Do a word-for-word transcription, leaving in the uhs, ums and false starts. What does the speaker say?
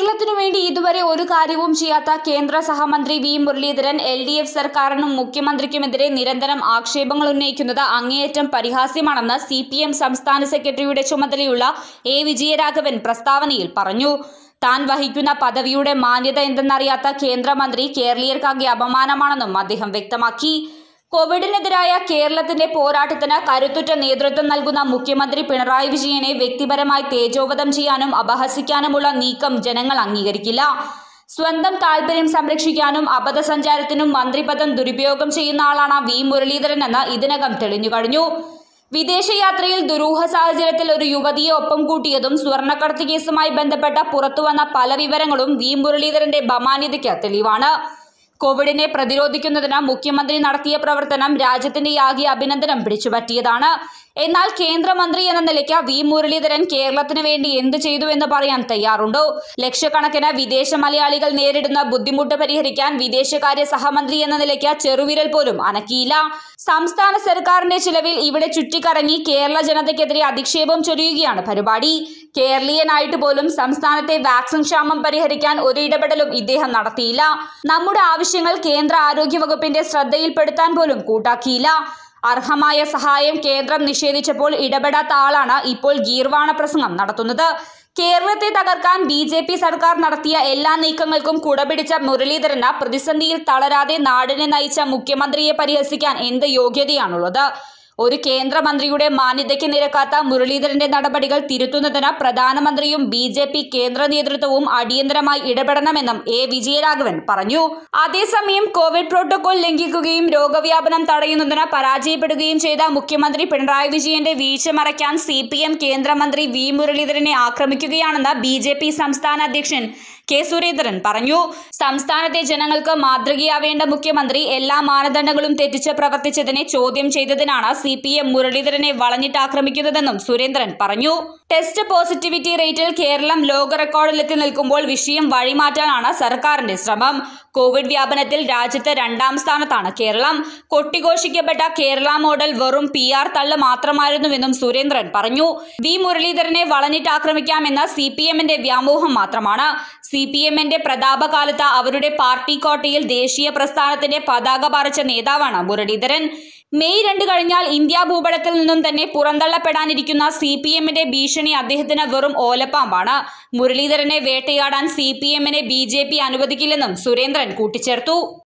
കേരളത്തിനു വേണ്ടി ഇതുവരെ ഒരു കാര്യവും ചെയ്യാത്ത കേന്ദ്ര സഹമന്ത്രി V Muraleedharan L D F സർക്കാരിനും മുഖ്യമന്ത്രിക്കുമെതിരെ നിരന്തരം ആക്ഷേപങ്ങൾ ഉന്നയിക്കുന്നത് അങ്ങേയറ്റം പരിഹാസ്യമാണെന്ന് സി പി എം സംസ്ഥാന സെക്രട്ടറിയുടെ ചുമതലയുള്ള എ വിജയരാഘവൻ പ്രസ്താവനയിൽ പറഞ്ഞു. താൻ വഹിക്കുന്ന പദവിയുടെ മാന്യത എന്തെന്നറിയാത്ത കേന്ദ്രമന്ത്രി കേരളീയർക്കാകെ അപമാനമാണെന്നും അദ്ദേഹം വ്യക്തമാക്കി. കോവിഡിനെതിരായ കേരളത്തിന്റെ പോരാട്ടത്തിന് കരുത്തുറ്റ നേതൃത്വം നൽകുന്ന മുഖ്യമന്ത്രി പിണറായി വിജയനെ വ്യക്തിപരമായി തേജോവധം ചെയ്യാനും അപഹസിക്കാനുമുള്ള നീക്കം ജനങ്ങൾ അംഗീകരിക്കില്ല. സ്വന്തം താൽപര്യം സംരക്ഷിക്കാനും അബദ്ധസഞ്ചാരത്തിനും മന്ത്രിപദം ദുരുപയോഗം ചെയ്യുന്ന ആളാണ് വി മുരളീധരനെന്ന് ഇതിനകം തെളിഞ്ഞു കഴിഞ്ഞു. വിദേശയാത്രയിൽ ദുരൂഹ സാഹചര്യത്തിൽ ഒരു യുവതിയെ ഒപ്പം കൂട്ടിയതും സ്വർണ്ണക്കടത്ത് കേസുമായി ബന്ധപ്പെട്ട പുറത്തുവന്ന പല വിവരങ്ങളും വി മുരളീധരന്റെ ബമാന്യതയ്ക്ക് തെളിവാണ്. കോവിഡിനെ പ്രതിരോധിക്കുന്നതിന് മുഖ്യമന്ത്രി നടത്തിയ പ്രവർത്തനം രാജ്യത്തിന്റെ ആകെ അഭിനന്ദനം പിടിച്ചുപറ്റിയതാണ്. എന്നാൽ കേന്ദ്രമന്ത്രി എന്ന നിലയ്ക്ക് വി മുരളീധരൻ കേരളത്തിന് വേണ്ടി എന്ത് ചെയ്തു എന്ന് പറയാൻ തയ്യാറുണ്ടോ? ലക്ഷക്കണക്കിന് വിദേശ മലയാളികൾ നേരിടുന്ന ബുദ്ധിമുട്ട് പരിഹരിക്കാൻ വിദേശകാര്യ സഹമന്ത്രി എന്ന നിലയ്ക്ക് ചെറുവിരൽ പോലും അനക്കിയില്ല. സംസ്ഥാന സർക്കാരിന്റെ ചിലവിൽ ഇവിടെ ചുറ്റിക്കറങ്ങി കേരള ജനതയ്ക്കെതിരെ അധിക്ഷേപം ചൊരിയുകയാണ് പരിപാടി. കേരളീയനായിട്ട് പോലും സംസ്ഥാനത്തെ വാക്സിൻ ക്ഷാമം പരിഹരിക്കാൻ ഒരു ഇടപെടലും ഇദ്ദേഹം നടത്തിയില്ല. നമ്മുടെ ആവശ്യങ്ങൾ കേന്ദ്ര ആരോഗ്യ വകുപ്പിന്റെ ശ്രദ്ധയിൽപ്പെടുത്താൻ പോലും കൂട്ടാക്കിയില്ല. അർഹമായ സഹായം കേന്ദ്രം നിഷേധിച്ചപ്പോൾ ഇടപെടാത്ത ആളാണ് ഇപ്പോൾ ഗീർവാണ പ്രസംഗം നടത്തുന്നത്. കേരളത്തെ തകർക്കാൻ ബി ജെ പി സർക്കാർ നടത്തിയ എല്ലാ നീക്കങ്ങൾക്കും കുടപിടിച്ച മുരളീധരന് പ്രതിസന്ധിയിൽ തളരാതെ നാടിനെ നയിച്ച മുഖ്യമന്ത്രിയെ പരിഹസിക്കാൻ എന്ത് യോഗ്യതയാണുള്ളത്? ഒരു കേന്ദ്രമന്ത്രിയുടെ മാന്യതയ്ക്ക് നിരക്കാത്ത മുരളീധരന്റെ നടപടികൾ തിരുത്തുന്നതിന് പ്രധാനമന്ത്രിയും ബി ജെ പി കേന്ദ്ര നേതൃത്വവും അടിയന്തരമായി ഇടപെടണമെന്നും എ വിജയരാഘവൻ പറഞ്ഞു. അതേസമയം കോവിഡ് പ്രോട്ടോകോൾ ലംഘിക്കുകയും രോഗവ്യാപനം തടയുന്നതിന് പരാജയപ്പെടുകയും ചെയ്ത മുഖ്യമന്ത്രി പിണറായി വിജയന്റെ വീഴ്ച മറയ്ക്കാൻ സി പി എം കേന്ദ്രമന്ത്രി വി മുരളീധരനെ ആക്രമിക്കുകയാണെന്ന് ബി ജെ പി സംസ്ഥാന അധ്യക്ഷൻ കെ സുരേന്ദ്രൻ പറഞ്ഞു. സംസ്ഥാനത്തെ ജനങ്ങൾക്ക് മാതൃകയാവേണ്ട മുഖ്യമന്ത്രി എല്ലാ മാനദണ്ഡങ്ങളും തെറ്റിച്ച് പ്രവർത്തിച്ചതിനെ ചോദ്യം ചെയ്തതിനാണ് സി പി എം മുരളീധരനെ വളഞ്ഞിട്ട് ആക്രമിക്കുന്നതെന്നും സുരേന്ദ്രൻ പറഞ്ഞു. ടെസ്റ്റ് പോസിറ്റിവിറ്റി റേറ്റിൽ കേരളം ലോക റെക്കോർഡിലെത്തി നിൽക്കുമ്പോൾ വിഷയം വഴിമാറ്റാനാണ് സർക്കാരിന്റെ ശ്രമം. കോവിഡ് വ്യാപനത്തിൽ രാജ്യത്ത് രണ്ടാം സ്ഥാനത്താണ് കേരളം. കൊട്ടിഘോഷിക്കപ്പെട്ട കേരള മോഡൽ വെറും പി ആർ തള്ള് മാത്രമായിരുന്നുവെന്നും സുരേന്ദ്രൻ പറഞ്ഞു. വി മുരളീധരനെ വളഞ്ഞിട്ട് ആക്രമിക്കാമെന്ന സി പി എമ്മിന്റെ വ്യാമോഹം മാത്രമാണ്. സി പി എമ്മിന്റെ പ്രതാപകാലത്ത് അവരുടെ പാർട്ടി കോട്ടയിൽ ദേശീയ പ്രസ്ഥാനത്തിന്റെ പതാക പാറിച്ച നേതാവാണ് മുരളീധരൻ. മെയ് രണ്ട് കഴിഞ്ഞാൽ ഇന്ത്യ ഭൂപടത്തിൽ നിന്നും തന്നെ പുറന്തള്ളപ്പെടാനിരിക്കുന്ന സി പി എമ്മിന്റെ ഭീഷണി അദ്ദേഹത്തിന് വെറും ഓലപ്പാമ്പാണ്. മുരളീധരനെ വേട്ടയാടാൻ സി പി എമ്മിനെ ബി ജെ പി അനുവദിക്കില്ലെന്നും സുരേന്ദ്രൻ കൂട്ടിച്ചേർത്തു.